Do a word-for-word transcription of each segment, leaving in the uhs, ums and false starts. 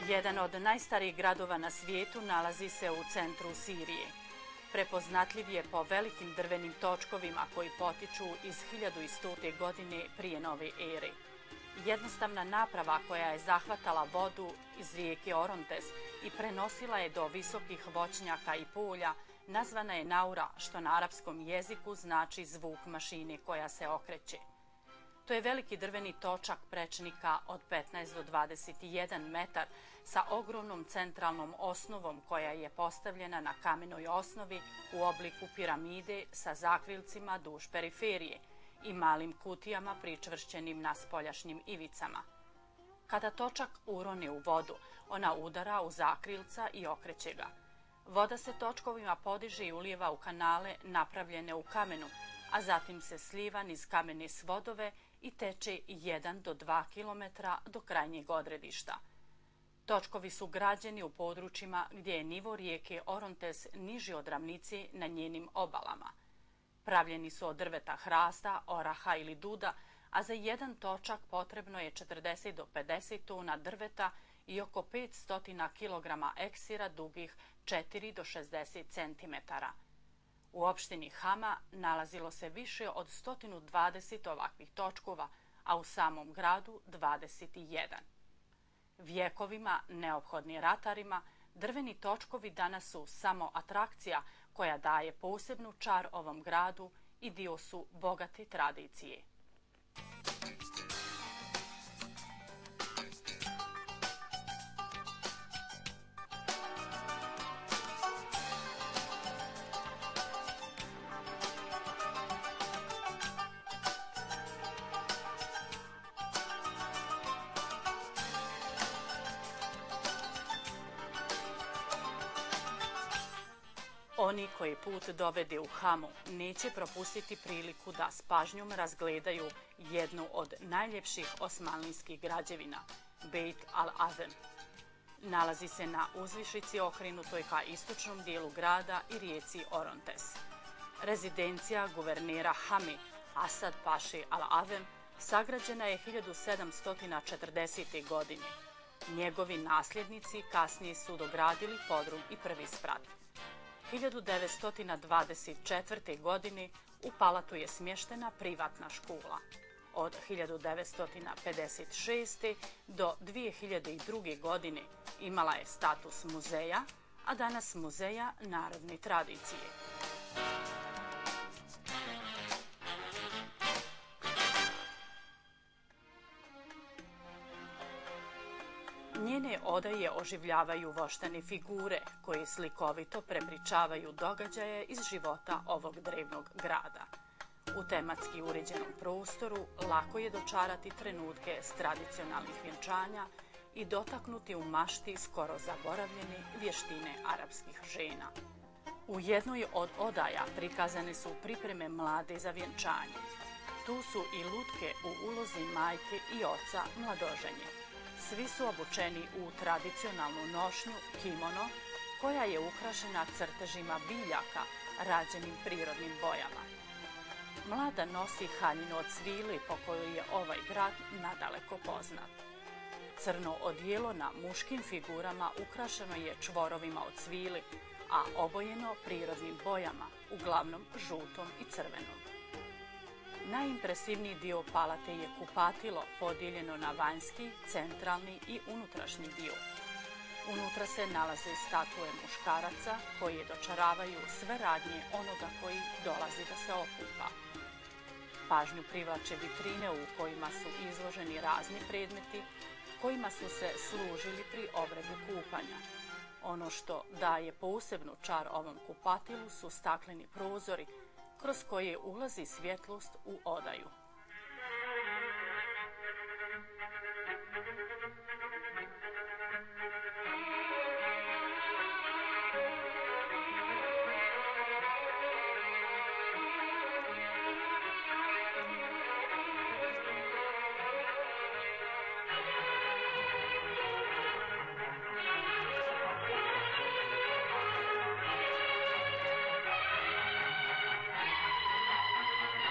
Jedan od najstarijih gradova na svijetu nalazi se u centru Sirije. Prepoznatljiv je po velikim drvenim točkovima koji potiču iz hiljadu stote godine prije nove ere. Jednostavna naprava koja je zahvatala vodu iz rijeke Orontes i prenosila je do visokih voćnjaka i polja, nazvana je naura, što na arapskom jeziku znači zvuk mašine koja se okreće. To je veliki drveni točak prečnika od petnaest do dvadeset jedan metar sa ogromnom centralnom osnovom koja je postavljena na kamenoj osnovi u obliku piramide sa zakrilcima duž periferije i malim kutijama pričvršćenim na spoljašnjim ivicama. Kada točak urone u vodu, ona udara u zakrilca i okreće ga. Voda se točkovima podiže i ulijeva u kanale napravljene u kamenu, a zatim se sliva niz kamene svodove i teče jedan do dva kilometra do krajnjeg odredišta. Točkovi su građeni u područjima gdje je nivo rijeke Orontes niži od ravnice na njenim obalama. Pravljeni su od drveta hrasta, oraha ili duda, a za jedan točak potrebno je četrdeset do pedeset tona drveta i oko petsto kilograma eksira dugih četiri do šezdeset centimetara. U opštini Hama nalazilo se više od sto dvadeset ovakvih točkova, a u samom gradu dvadeset jedan. Vjekovima neophodni ratarima, drveni točkovi danas su samo atrakcija koja daje posebnu čar ovom gradu i dio su bogate tradicije. Oni koji put dovede u Hamu neće propustiti priliku da s pažnjom razgledaju jednu od najljepših osmanlijskih građevina, Bejt al-Azem. Nalazi se na uzvišici okrenutoj ka istočnom dijelu grada i rijeci Orontes. Rezidencija guvernera Hami, Asad Paše al-Azem, sagrađena je hiljadu sedamsto četrdesete. godine. Njegovi nasljednici kasnije su dogradili podrum i prvi sprat. hiljadu devetsto dvadeset četvrte. godine u palatu je smještena privatna škola. Od hiljadu devetsto pedeset šeste. do dvije hiljade druge. godine imala je status muzeja, a danas muzeja narodne tradicije. Njene odaje oživljavaju voštane figure koje slikovito prepričavaju događaje iz života ovog drevnog grada. U tematski uređenom prostoru lako je dočarati trenutke s tradicionalnih vjenčanja i dotaknuti u mašti skoro zaboravljene vještine arapskih žena. U jednoj od odaja prikazane su pripreme mlade za vjenčanje. Tu su i lutke u ulozi majke i oca mladoženje. Svi su obučeni u tradicionalnu nošnju kimono, koja je ukrašena crtežima biljaka rađenim prirodnim bojama. Mlada nosi haljinu od svili po kojoj je ovaj grad nadaleko poznat. Crno odijelo na muškim figurama ukrašeno je čvorovima od svili, a obojeno prirodnim bojama, uglavnom žutom i crvenom. Najimpresivniji dio palate je kupatilo podijeljeno na vanjski, centralni i unutrašnji dio. Unutra se nalaze statue muškaraca koje dočaravaju sve radnje onoga koji dolazi da se okupa. Pažnju privlače vitrine u kojima su izloženi razni predmeti kojima su se služili pri obredu kupanja. Ono što daje posebnu čar ovom kupatilu su stakleni prozori kroz koje ulazi svjetlost u odaju.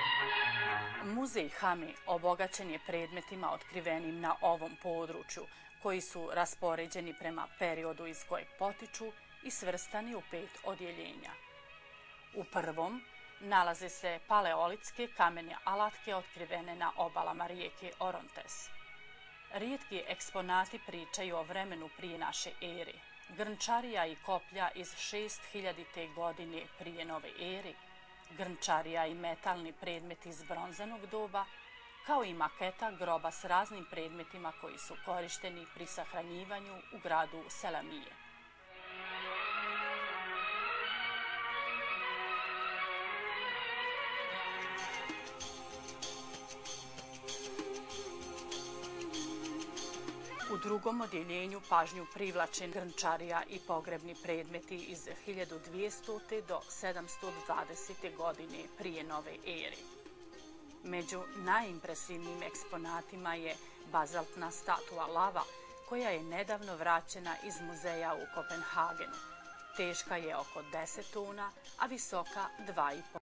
Muzej Hami obogaćen je predmetima otkrivenim na ovom području, koji su raspoređeni prema periodu iz kojeg potiču i svrstani u pet odjeljenja. U prvom nalaze se paleolitske kamene alatke otkrivene na obalama rijeke Orontes. Rijetki eksponati pričaju o vremenu prije naše ere, grnčarija i koplja iz šest hiljadite godine prije nove ere, grnčarija i metalni predmeti iz bronzanog doba, kao i maketa groba s raznim predmetima koji su korišteni pri sahranjivanju u gradu Selamije. U drugom odjeljenju pažnju privlače grnčarija i pogrebni predmeti iz hiljadu dvjestote do sedamsto dvadesete godine prije nove ere. Među najimpresivnijim eksponatima je bazaltna statua lava, koja je nedavno vraćena iz muzeja u Kopenhagenu. Teška je oko deset tona, a visoka dva i po